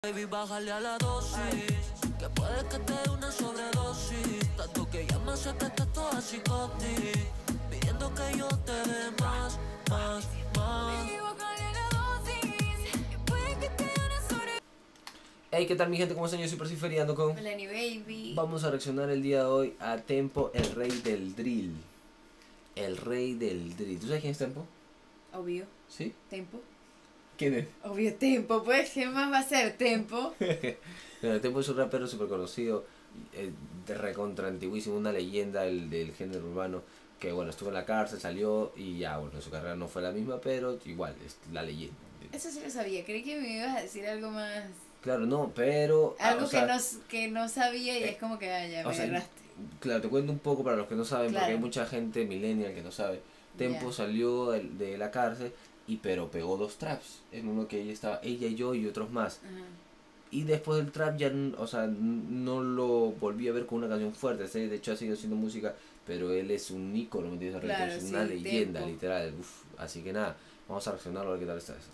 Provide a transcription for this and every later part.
Baby, bájale a la dosis, que puede que te dé una sobredosis. Tanto que ya me sé que estás toda psicotis, pidiendo que yo te dé más. Baby, bájale a la dosis, que puede que te dé una sobredosis. Hey, ¿qué tal mi gente? ¿Cómo están? Yo soy Percy Feriando con... Melanie Baby. Vamos a reaccionar el día de hoy a Tempo, el rey del drill. El rey del drill. ¿Tú sabes quién es Tempo? Obvio. ¿Sí? Tempo. ¿Quién es? Obvio, Tempo. Pues, ¿qué más va a ser Tempo? Bueno, Tempo es un rapero súper conocido, de recontra antiguísimo, una leyenda del género urbano. Que bueno, estuvo en la cárcel, salió y ya, bueno, su carrera no fue la misma, pero igual, es la leyenda. Eso sí lo sabía. Creí que me ibas a decir algo más. Claro, no, pero... Algo que no sabía y es como que ya me agarraste. Claro, te cuento un poco para los que no saben, Claro. porque hay mucha gente millennial que no sabe. Tempo salió de la cárcel, pero pegó 2 traps. En uno que ella estaba, ella y yo y otros más. Ajá. Y después del trap ya, no lo volví a ver con una canción fuerte. ¿Sí? De hecho ha seguido haciendo música, pero él es un ícono, ¿me entiendes? Claro, es sí, una leyenda, Tempo. literal. Uf, así que nada, vamos a reaccionar a ver qué tal está eso.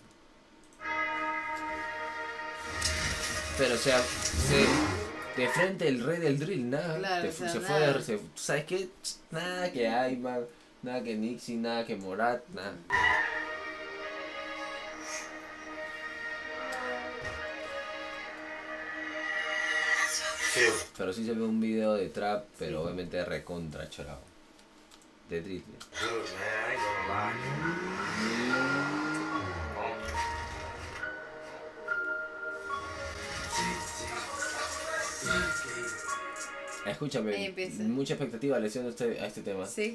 Pero o sea, de frente el rey del drill, nada. Claro, o sea, se nada. fue, ¿sabes qué? Nada que Ayman, nada que Nixie, nada que Morat, nada. Pero sí se ve un video de trap, pero obviamente recontra chorado. De drill. Ahí Escúchame, empieza. mucha expectativa le hicieron a este tema. Sí.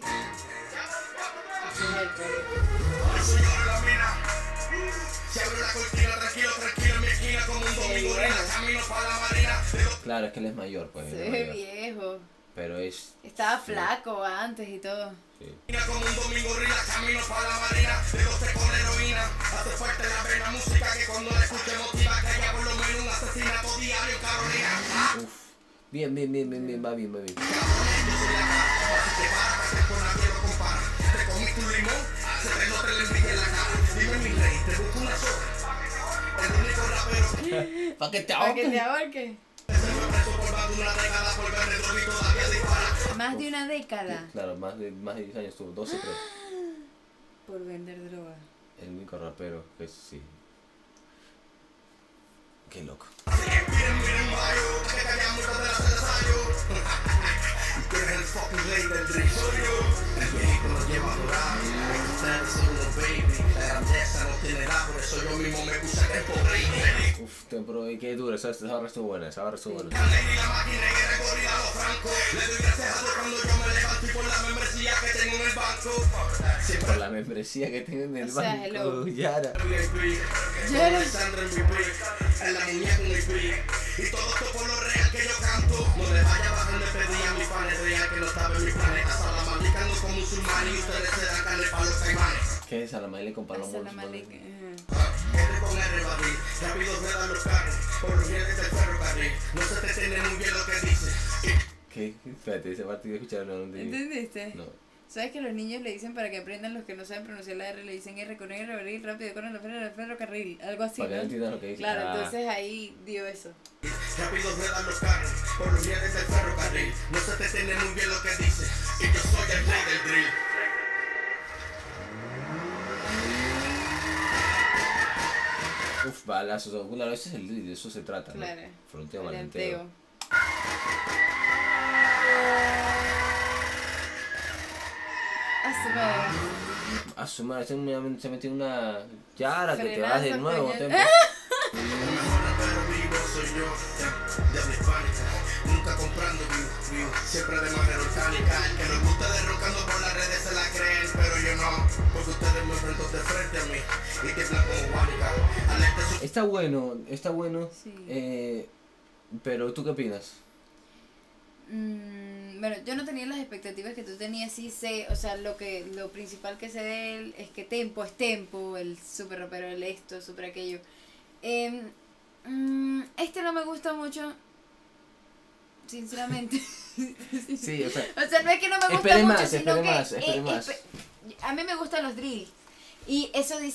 Claro, es que él es mayor, pues. Se él es ve mayor. viejo. Pero es... Estaba sí, flaco antes y todo. sí. Como un domingo rila, camino para la marina, dedote con heroína, hace fuerte la vena música que cuando la escuche motiva, que haya por lo menos un asesinato diario en Carolina. Uf. Bien, va bien. Yo soy la cara, si te para, te con nadie lo compara, te comiste un limón, se te nota el envidia en la cara, dime mi rey, te busco una sola, el único rapero que ¿Para qué te ¿Para que te ahogues? ahorque? se fue preso por más de una década por ver retro y todavía dispara. Más de una década Claro, más de 10 años tuvo, 12 creo. por vender droga. El único rapero que sí. Qué loco. Miren, mayo, que callan muchas de las ensayos. Tú eres el fucking rey del drill, soy yo. El viejito nos lleva a adorar. Ustedes son unos baby. La grandeza no tiene edad, por eso yo mismo me puse Tempo rey. Uf, Tempo, y qué duro, esa barra estuvo buena, esa barra estuvo buena. La ley y la máquina y el gorila los francos. Le doy gracias a Dios cuando yo me levanto y por la membresía que tengo en el banco. Siempre Por la membresía que tienen en el O sea, banco, hello. Yara. Yara. Alexandra en mi beat, en la muñeca en mi beat. Y todo esto por lo real que yo canto. No le vaya bajando este día, mis fans real que no estaba en mi planeta. Salamandicando con musulmanes y ustedes se dan carne para los caimanes. ¿Qué es Salamayle con Palomo? Esa es la malica. R con R batir, rápido ruedan los carros, por los rieles del ferrocarril. No se te entiende muy bien lo que dice. ¿Qué? Espérate, esa parte que escucharon no entendí. ¿Entendiste? No. ¿Sabes que los niños le dicen para que aprendan los que no saben pronunciar la R? Le dicen R con R, abrir rápido con el ferrocarril. Algo así, Para que no ¿no? entiendan lo que dice. Claro, Ah. entonces ahí dio eso. Rápido ruedan los carros, por los rieles del ferrocarril. No se te entiende muy bien lo que dice. Y yo soy el rey del drill. Uf, balazos. Alguna vez es el drill, de eso se trata, ¿no? Claro. Fronteo, El malenteo. anteo. A su madre. A su madre, se metió una... Yara, que te Frenazo, vas de nuevo, coño. Tempo. El mejor rapero vivo soy yo, de habla hispánica. Nunca comprando view, siempre de manera orgánica. El que nos gusta derrocando por las redes se la creen, pero yo no. Porque ustedes me enfrentan de frente a mí y tiemblan como Juanica. Está bueno. Sí. Pero ¿tú qué opinas? Bueno, yo no tenía las expectativas que tú tenías, sí sé, o sea, lo principal que sé de él es que Tempo es Tempo, el super rapero, el esto, super aquello. Este no me gusta mucho, sinceramente. Sí, o sea... O sea, no es que no me gusta Espere mucho, más, sino espere que más. a mí me gustan los drills. Y eso dice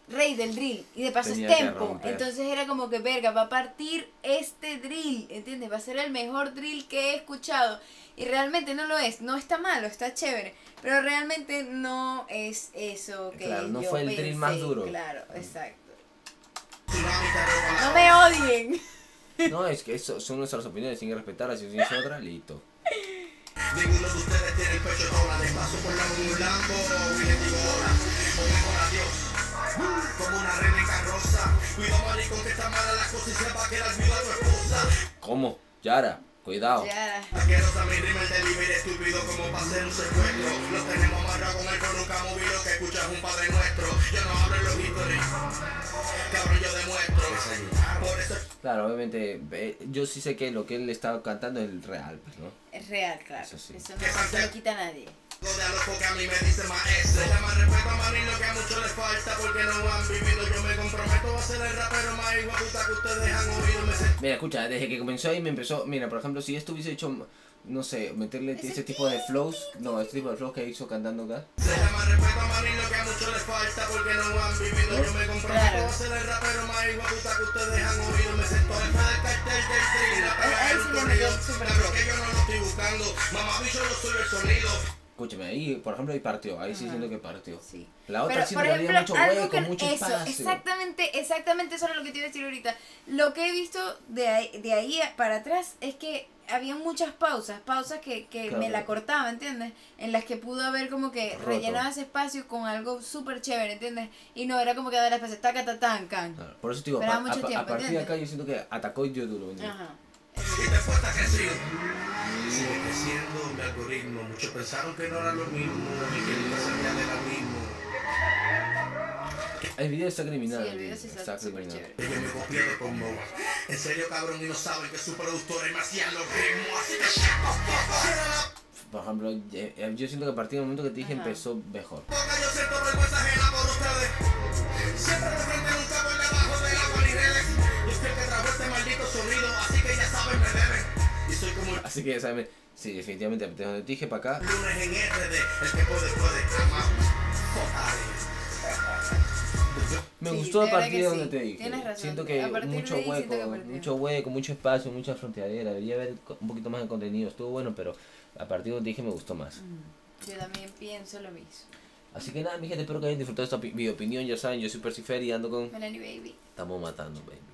rey del drill y de paso Tenía es que tempo. romper. Entonces era como que, verga, va a partir este drill, ¿entiendes? Va a ser el mejor drill que he escuchado. Y realmente no lo es, no está malo, está chévere, pero realmente no es eso que Claro, no yo fue el drill pensé. más duro. Claro, exacto. Tsunami te roba la No me odien. No, es que eso son nuestras opiniones, sin respetarlas, si tienes otra, listo. Ninguno de ustedes tiene el pecho tola. De paso por la un Lambo y le digo hola. O mejor adiós. Como una reina en carroza. Cuidado maricón que está mala la cosa y se va a quedar viva tu esposa. ¿Cómo? Yara, cuidado. Ya. Asquerosa mi rima el delivery estúpido como para hacer un secuestro. Los tenemos amarrados con el con nunca móvil lo que escucha es un padre nuestro. Yo no hablo en los historias. Cabrón yo demuestro. Por eso Claro, obviamente, yo sí sé que lo que él estaba cantando es el real, pues, ¿no? Es real, claro. Eso sí. Eso no se lo quita a nadie. de a loco que a mí me dice maestro. Se llama respeto a Marín lo que a muchos les falta porque no han vivido. Yo me comprometo a ser el rapero más hijo de puta que ustedes han oído. Me sé. Mira, escucha, desde que comenzó ahí me empezó, mira, por ejemplo, si esto hubiese hecho, no sé, meterle este tipo de flows, no, este tipo de flows que hizo cantando acá. Se llama respeto a Marín lo que a muchos les falta porque no han vivido. Yo me comprometo a ser el rapero más hijo de puta que ustedes han oído. Me siento jefe del cartel del tri. La pega Ahí es sí un le corrido. metió súper Claro flow. que yo no lo estoy buscando. Mamá bicho yo soy el sonido. Escúchame, ahí, por ejemplo, ahí partió, ahí sí Ajá. siento que partió. Sí. La otra Pero, sí por le había ejemplo, mucho algo hueco, que mucho eso, espacio. exactamente eso era lo que te iba a decir ahorita. Lo que he visto de ahí para atrás es que había muchas pausas que Claro. me la cortaba, ¿entiendes? En las que pudo haber como que Roto. rellenado ese espacio con algo súper chévere, ¿entiendes? Y no era como que dar las espacio, taca, tan, can. Claro, por eso te digo, Esperaba a mucho tiempo, partir de ¿entiendes? acá yo siento que atacó y dio duro, ¿me entiendes? Ajá. Y después está crecido. Sigue creciendo mi algoritmo. Muchos pensaron que no era lo mismo y que nunca salía de lo mismo. El video está criminal. Sí, el video sí está súper criminal. chévere. Yo me copié de Combo. En serio, cabrón, y no saben que su productor es me hacían los ritmos. Así que shut the fuck up. Por ejemplo, yo siento que a partir del momento que te dije Ajá. empezó mejor. Porque yo siento vergüenza ajena por ustedes. Siempre de frente, nunca por debajo del agua ni redes. Yo soy el que trajo este maldito sonido, así que ya saben, me deben. Y soy como el Así que ya saben, sí, definitivamente, desde donde te dije para acá, lunes en RD. El que puede, jamás. me Sí, gustó de a verdad partir que de donde sí. te dije. Tienes razón. Siento que A partir de mucho ahí siento que hueco, partió. mucho hueco, mucho espacio, mucha fronteadera. Debería haber un poquito más de contenido. Estuvo bueno, pero a partir de donde te dije me gustó más. Yo también pienso lo mismo. Así que nada, mi gente, espero que hayan disfrutado esta mi opinión. Ya saben, yo soy Percifer y ando con... Melanie Baby. Estamos matando, baby.